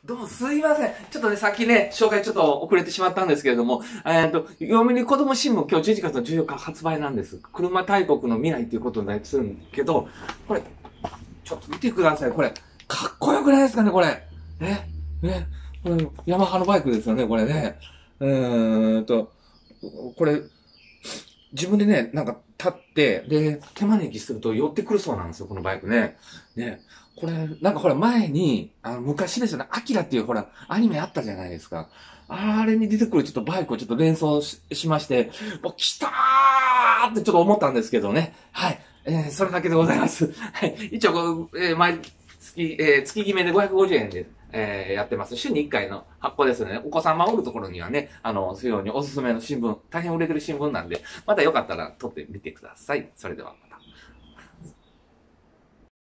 どうもすいません。ちょっとね、さっきね、紹介ちょっと遅れてしまったんですけれども、読売子供新聞今日11月の14日発売なんです。車大国の未来っていうことになりするんけど、これ、ちょっと見てください。これ、かっこよくないですかね、これ。ね。ね。これ、ヤマハのバイクですよね、これね。これ、自分でね、なんか立って、で、手招きすると寄ってくるそうなんですよ、このバイクね。ね。これ、なんかほら前に、昔ですよね、アキラっていうほら、アニメあったじゃないですか。あれに出てくるちょっとバイクをちょっと連想しまして、もう来たーってちょっと思ったんですけどね。はい。それだけでございます。はい。一応、毎月、月決めで550円で、やってます。週に1回の発行ですね。お子さん守るところにはね、そういうようにおすすめの新聞、大変売れてる新聞なんで、またよかったら撮ってみてください。それでは。